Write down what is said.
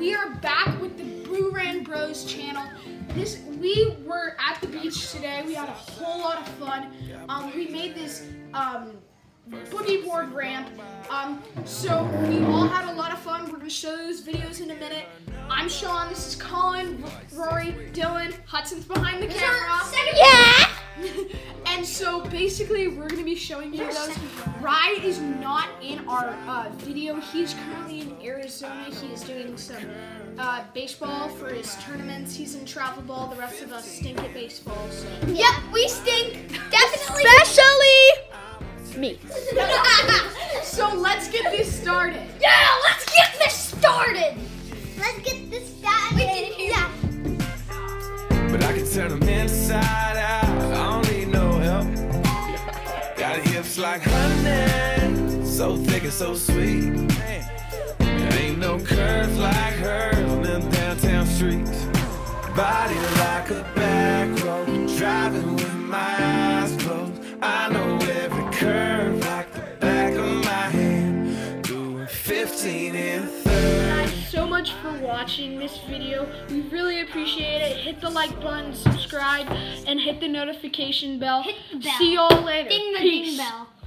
we are back with the Boo Bros channel. We were at the beach today. We had a whole lot of fun. We made this Boogieboard ramp. So we all had a lot of fun. We're gonna show those videos in a minute. I'm Sean. This is Colin, Rory, Dylan. Hudson's behind the camera. Yeah. And so basically, we're gonna be showing you those. Rye is not in our video. He's currently in Arizona. He is doing some baseball for his tournaments. He's in travel ball. The rest of us stink at baseball. So. Yep, we stink. Definitely. Especially me. So let's get this started. Yeah, let's get this started. Let's get this started. Yeah. But I can turn them inside out. I don't need no help. Got hips like honey, so thick and so sweet. There ain't no curves like hers on them downtown streets. Body like a back road, driving with my eyes closed. I know every curve like the back of my hand. Doing 15 and 30. Thanks so much for watching this video. We really appreciate it. Hit the like button, subscribe, and hit the notification bell. Hit the bell. See y'all later. Ding the Peace. ding bell.